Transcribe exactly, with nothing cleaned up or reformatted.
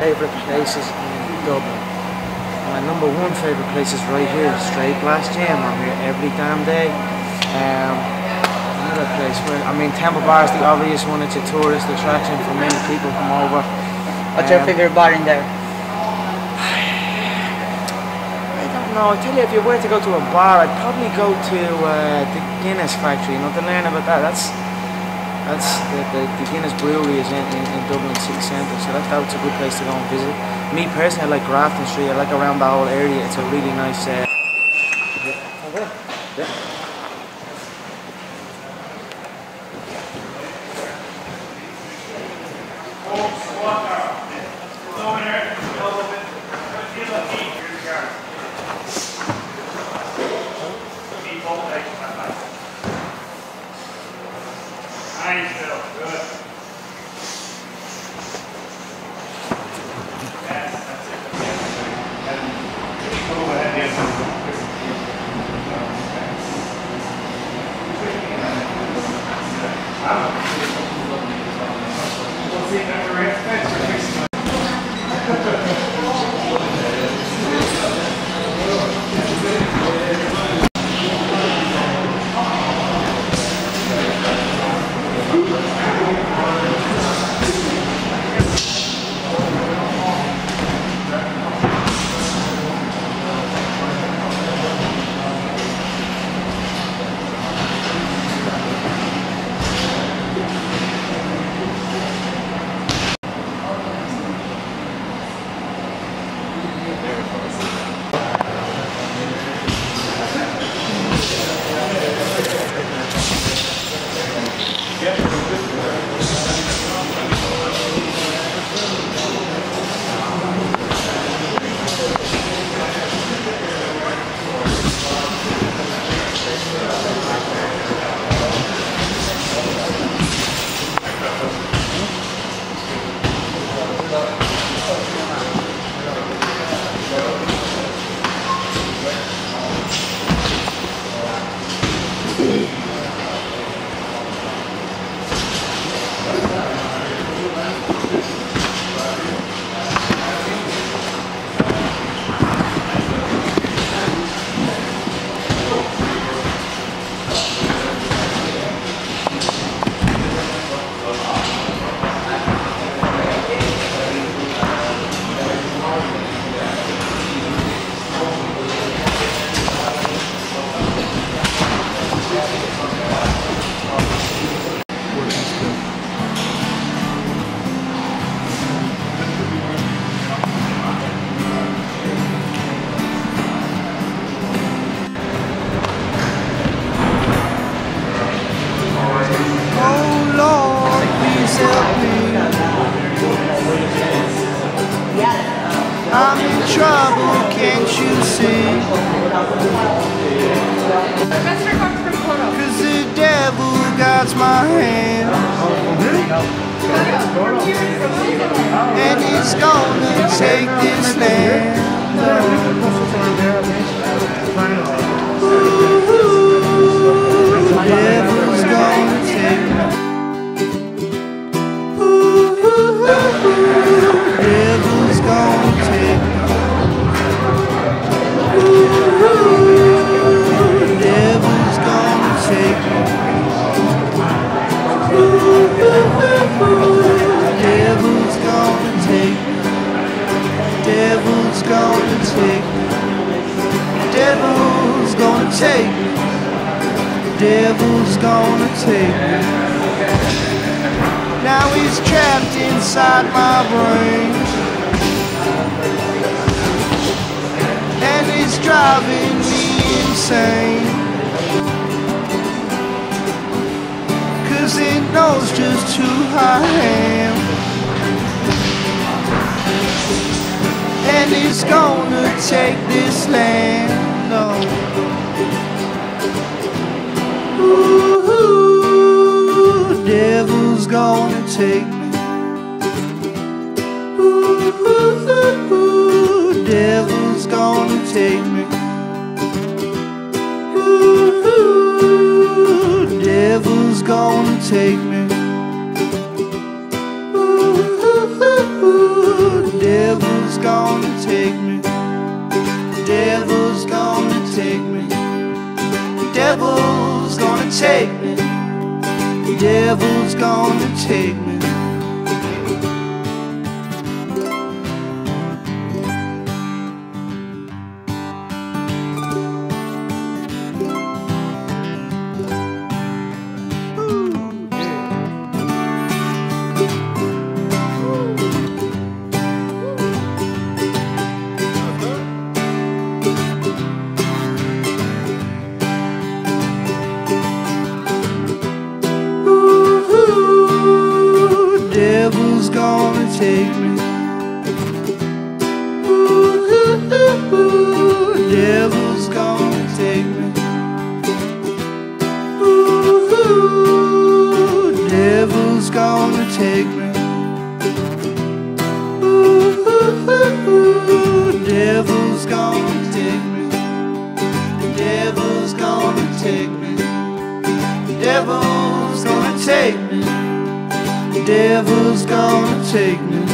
favourite places in Dublin. My number one favourite place is right here, Straight Glass Gym. I'm here every damn day. Um, another place where, I mean, Temple Bar is the obvious one. It's a tourist attraction for many people come over. What's um, your favourite bar in there? I don't know. I tell you, if you were to go to a bar, I'd probably go to uh, the Guinness factory. You know, to learn about that. That's that's the, the, the Guinness brewery is in, in, in Dublin city centre, so that, that's a good place to go and visit. Me personally, I like Grafton Street. I like around the whole area. It's a really nice. Uh, yeah. Yeah. Nice, Phil. Good. Yes, that's it. And go ahead, yes. We'll see if that we're right. I'm in trouble, can't you see? Cause the devil got my hand, and he's gonna take this land. Ooh, the devil's gonna take me. Ooh, the devil's gonna take me. Devil's gonna take me. Devil's gonna take me. Devil's gonna take me. Now he's trapped inside my brain, and he's driving me insane, 'cause he knows just who I am, and he's gonna take this land. No. Ooh, devil's gonna take me. Ooh, devil's gonna take me. Ooh, devil's gonna take me. Ooh, devil's take me. The devil's gonna take me. Devil's gonna take me. Ooh, ooh, ooh, ooh. Devil's gonna take me. Ooh, ooh. Devil's gonna take me. Ooh, ooh, ooh. Devil's gonna take me. Devil's gonna take me. Devil's gonna take me. The devil's gonna take me.